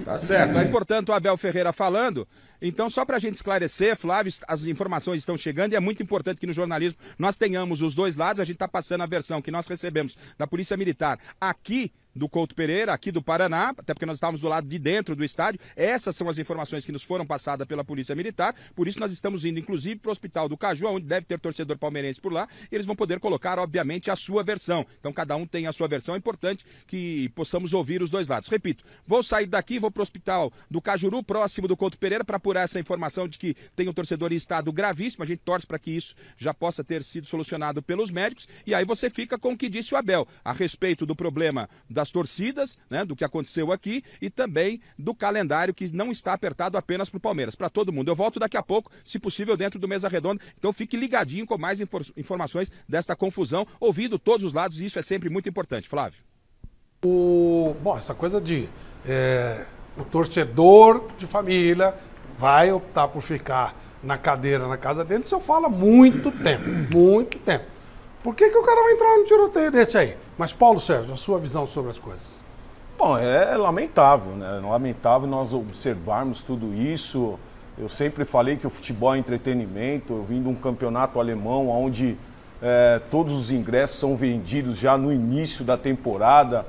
Tá certo. Aí, portanto, o Abel Ferreira falando. Então, só para a gente esclarecer, Flávio, as informações estão chegando e é muito importante que no jornalismo nós tenhamos os dois lados. A gente está passando a versão que nós recebemos da Polícia Militar aqui do Couto Pereira, aqui do Paraná, até porque nós estávamos do lado de dentro do estádio. Essas são as informações que nos foram passadas pela Polícia Militar, por isso nós estamos indo, inclusive, para o Hospital do Caju, onde deve ter torcedor palmeirense por lá, e eles vão poder colocar, obviamente, a sua versão. Então, cada um tem a sua versão, é importante que possamos ouvir os dois lados. Repito, vou sair daqui, vou para o Hospital do Cajuru, próximo do Couto Pereira, para apurar essa informação de que tem um torcedor em estado gravíssimo. A gente torce para que isso já possa ter sido solucionado pelos médicos, e aí você fica com o que disse o Abel, a respeito do problema das torcidas, né, do que aconteceu aqui, e também do calendário que não está apertado apenas para o Palmeiras, para todo mundo. Eu volto daqui a pouco, se possível, dentro do Mesa Redonda, então fique ligadinho com mais informações desta confusão, ouvindo todos os lados, e isso é sempre muito importante. Flávio. Bom, essa coisa de o torcedor de família vai optar por ficar na cadeira na casa dele, isso eu falo há muito tempo, muito tempo. Por que o cara vai entrar num tiroteio desse aí? Mas, Paulo Sérgio, a sua visão sobre as coisas? Bom, é lamentável, né? Lamentável nós observarmos tudo isso. Eu sempre falei que o futebol é entretenimento. Eu vim de um campeonato alemão onde todos os ingressos são vendidos já no início da temporada,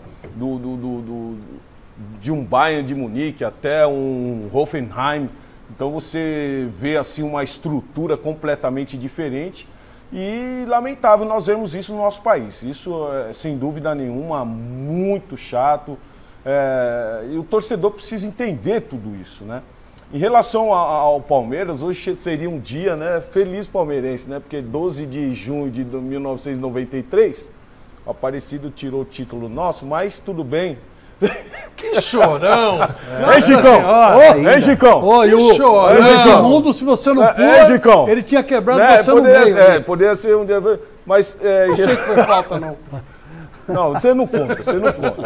de um Bayern de Munique até um Hoffenheim. Então você vê assim uma estrutura completamente diferente. E lamentável nós vemos isso no nosso país. Isso é, sem dúvida nenhuma, muito chato. E o torcedor precisa entender tudo isso, né? Em relação ao Palmeiras, hoje seria um dia, né, feliz palmeirense, né? Porque 12 de junho de 1993, o Aparecido tirou o título nosso, mas tudo bem. Que chorão! Hein, Chicão? Hein, Chicão? Que chorão! O mundo, se você não pôr, ele tinha quebrado você no meio. Poderia ser um dia... Mas... Não sei que foi falta, não. Não, você não conta, você não conta.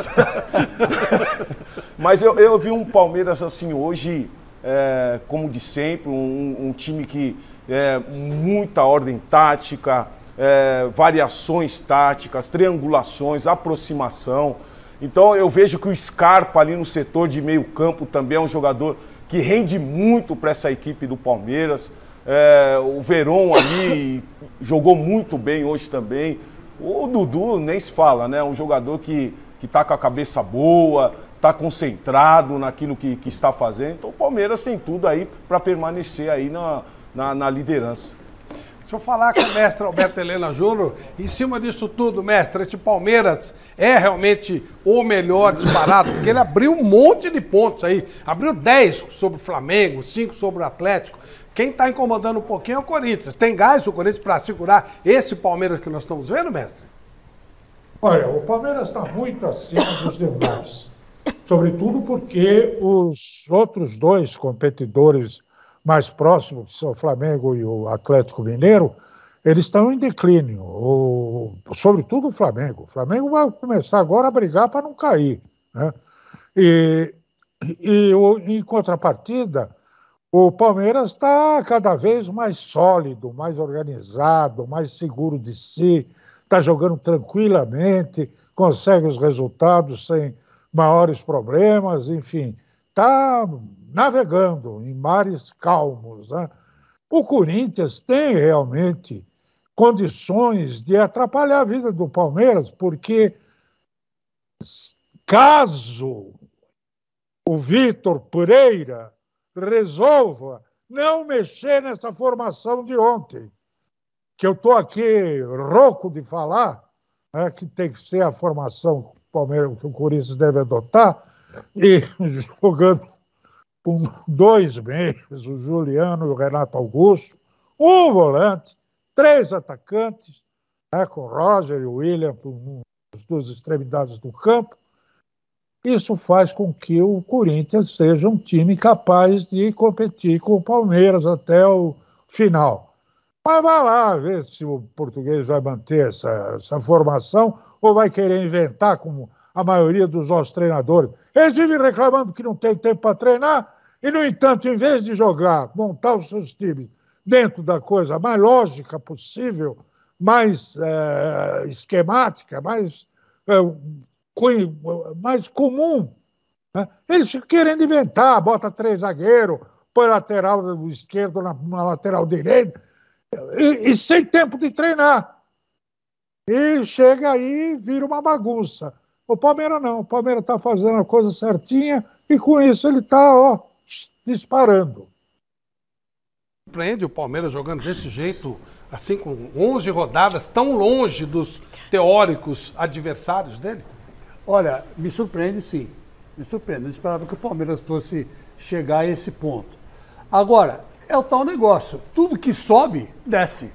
Mas eu vi um Palmeiras assim hoje, como de sempre, um time que muita ordem tática, variações táticas, triangulações, aproximação. Então eu vejo que o Scarpa ali no setor de meio campo também é um jogador que rende muito para essa equipe do Palmeiras. O Verón ali jogou muito bem hoje também. O Dudu nem se fala, né? É um jogador que está com a cabeça boa, está concentrado naquilo que está fazendo. Então o Palmeiras tem tudo aí para permanecer aí na liderança. Deixa eu falar com o mestre Alberto Helena Júnior. Em cima disso tudo, mestre, este Palmeiras é realmente o melhor disparado, porque ele abriu um monte de pontos aí. Abriu 10 sobre o Flamengo, 5 sobre o Atlético. Quem está incomodando um pouquinho é o Corinthians. Tem gás o Corinthians para segurar esse Palmeiras que nós estamos vendo, mestre? Olha, o Palmeiras está muito acima dos demais. Sobretudo porque os outros dois competidores mais próximos, que são o Flamengo e o Atlético Mineiro, eles estão em declínio. Sobretudo o Flamengo. O Flamengo vai começar agora a brigar para não cair, né? Em contrapartida, o Palmeiras está cada vez mais sólido, mais organizado, mais seguro de si, está jogando tranquilamente, consegue os resultados sem maiores problemas, enfim, está navegando em mares calmos, né? O Corinthians tem realmente condições de atrapalhar a vida do Palmeiras, porque caso o Vitor Pereira resolva não mexer nessa formação de ontem, que eu estou aqui rouco de falar, né, que tem que ser a formação que o Corinthians deve adotar, e jogando com 2 meias, o Juliano e o Renato Augusto, um volante, 3 atacantes, né, com o Roger e o William, as 2 extremidades do campo. Isso faz com que o Corinthians seja um time capaz de competir com o Palmeiras até o final. Mas vai lá ver se o português vai manter essa formação ou vai querer inventar, como a maioria dos nossos treinadores. Eles vivem reclamando que não tem tempo para treinar e, no entanto, em vez de jogar, montar os seus times dentro da coisa mais lógica possível, mais esquemática, mais comum, Né? Eles ficam querendo inventar, bota 3 zagueiros, põe lateral do esquerdo na lateral direita, e sem tempo de treinar. E chega aí e vira uma bagunça. O Palmeiras não, o Palmeiras está fazendo a coisa certinha e com isso ele está disparando. Surpreende o Palmeiras jogando desse jeito, assim, com 11 rodadas, tão longe dos teóricos adversários dele? Olha, me surpreende sim. Me surpreende. Eu esperava que o Palmeiras fosse chegar a esse ponto. Agora, é o tal negócio. Tudo que sobe, desce.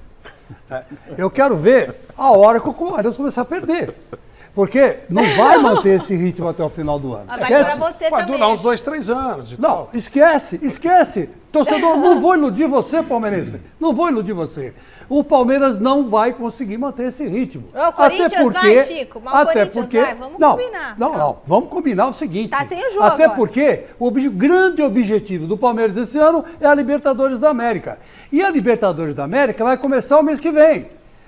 Eu quero ver a hora que o Palmeiras começar a perder. Porque não vai manter esse ritmo até o final do ano. Esquece. Vai durar uns 2, 3 anos. Não, esquece. Torcedor, não vou iludir você, palmeirense. Não vou iludir você. O Palmeiras não vai conseguir manter esse ritmo. O Corinthians vai, Chico. Mas o Corinthians vai, vamos combinar. Não, vamos combinar o seguinte. Tá sem o jogo até agora. porque o grande objetivo do Palmeiras esse ano é a Libertadores da América. E a Libertadores da América vai começar o mês que vem.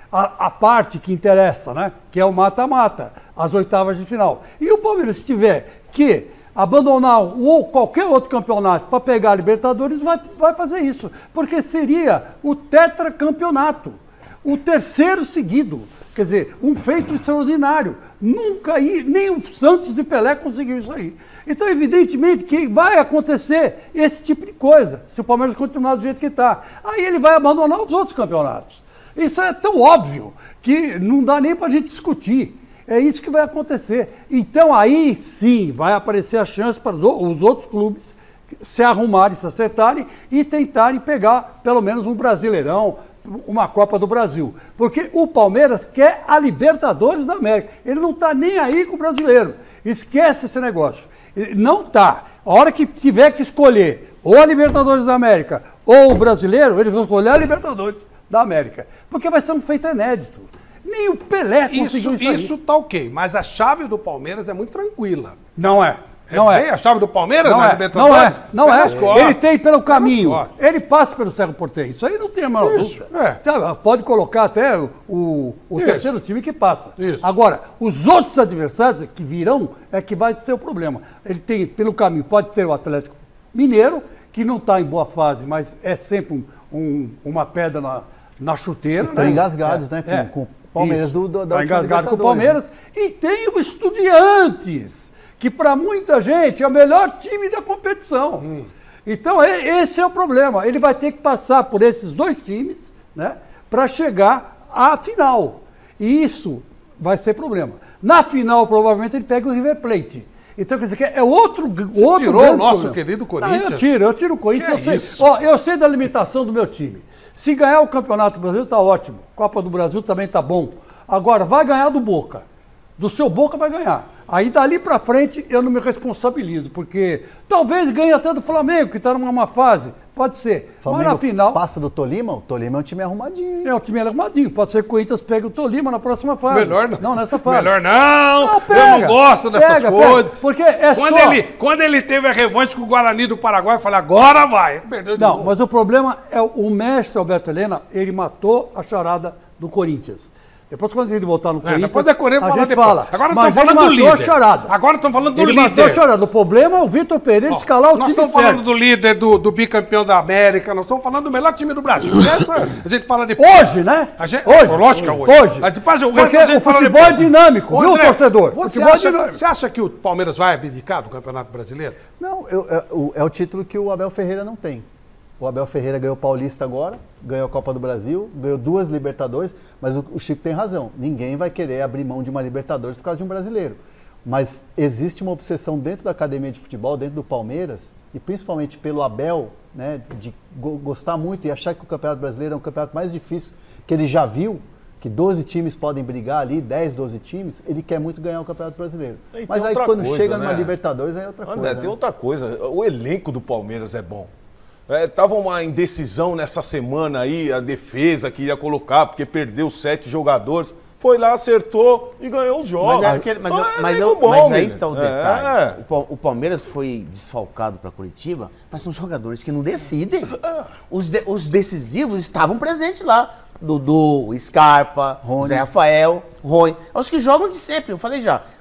A parte que interessa, né? Que é o mata-mata, as oitavas de final. E o Palmeiras, se tiver que abandonar ou qualquer outro campeonato para pegar a Libertadores, vai fazer isso. Porque seria o tetracampeonato, o terceiro seguido. Quer dizer, um feito extraordinário. Nunca nem o Santos e Pelé conseguiu isso aí. Então, evidentemente, que vai acontecer esse tipo de coisa, se o Palmeiras continuar do jeito que está. Aí ele vai abandonar os outros campeonatos. Isso é tão óbvio que não dá nem para a gente discutir. É isso que vai acontecer. Então aí sim vai aparecer a chance para os outros clubes se arrumarem, se acertarem e tentarem pegar pelo menos um Brasileirão, uma Copa do Brasil. Porque o Palmeiras quer a Libertadores da América. Ele não está nem aí com o brasileiro. Esquece esse negócio. Não está. A hora que tiver que escolher ou a Libertadores da América ou o brasileiro, eles vão escolher a Libertadores da América, porque vai ser um feito inédito. Nem o Pelé conseguiu isso aí. Isso tá ok, mas a chave do Palmeiras é muito tranquila. Não é. Não é. A chave do Palmeiras não na é. Libertadores? Não é. Ele tem pelo caminho. Ele passa pelo Cerro Porteño. Isso aí não tem a menor dúvida. Pode colocar até o terceiro time que passa. Isso. Agora, os outros adversários que virão é que vai ser o problema. Ele tem pelo caminho, pode ter o Atlético Mineiro, que não está em boa fase, mas é sempre uma pedra na chuteira. Estão engasgados, né? Com o Palmeiras da Estão engasgados com o Palmeiras. E tem o Estudiantes, que para muita gente é o melhor time da competição. Então, esse é o problema. Ele vai ter que passar por esses dois times, né, para chegar à final. E isso vai ser problema. Na final, provavelmente, ele pega o River Plate. Então, quer dizer, é outro tirou o nosso querido Corinthians? Não, eu tiro o Corinthians. Eu sei da limitação do meu time. Se ganhar o Campeonato Brasileiro, está ótimo. Copa do Brasil também está bom. Agora, vai ganhar do Boca. Do seu Boca vai ganhar. Aí, dali para frente, eu não me responsabilizo, porque talvez ganhe até do Flamengo, que está numa má fase. Pode ser. Flamengo mas na final... passa do Tolima? O Tolima é um time arrumadinho, hein? É um time arrumadinho. Pode ser que o Corinthians pegue o Tolima na próxima fase. Melhor não. Não, nessa fase. Melhor não. Não, pega, eu não gosto dessas coisas. Porque é quando ele teve a revanche com o Guarani do Paraguai, eu falei, agora vai. Perdeu de novo. Mas o problema é o mestre Alberto Helena, ele matou a charada do Corinthians. Depois, quando ele voltar no Corinthians, depois é Corinthians, a gente depois. fala. Agora mas estamos falando do líder. Charada. Agora estamos falando do líder. Ele matou a charada. O problema é o Vitor Pereira escalar o time certo. Nós estamos falando do líder, do bicampeão da América, nós estamos falando do melhor time do Brasil. A gente fala depois. Hoje, né? Hoje. Lógico que é hoje. Porque o futebol é dinâmico, viu, torcedor? Você acha que o Palmeiras vai abdicar do Campeonato Brasileiro? Não, é o título que o Abel Ferreira não tem. O Abel Ferreira ganhou o Paulista agora, ganhou a Copa do Brasil, ganhou 2 Libertadores, mas o Chico tem razão. Ninguém vai querer abrir mão de uma Libertadores por causa de um brasileiro. Mas existe uma obsessão dentro da academia de futebol, dentro do Palmeiras, e principalmente pelo Abel, né, de gostar muito e achar que o Campeonato Brasileiro é um campeonato mais difícil que ele já viu, que 12 times podem brigar ali, 10, 12 times, ele quer muito ganhar o Campeonato Brasileiro. Mas aí quando chega numa Libertadores, aí é outra coisa. André, tem outra coisa. O elenco do Palmeiras é bom. Tava uma indecisão nessa semana aí, a defesa queria colocar, porque perdeu 7 jogadores. Foi lá, acertou e ganhou os jogos. Mas aí está o detalhe. O Palmeiras foi desfalcado para Curitiba, mas são jogadores que não decidem. Os decisivos estavam presentes lá. Dudu, Scarpa, Rony. Zé Rafael, Rony. É os que jogam de sempre, eu falei já.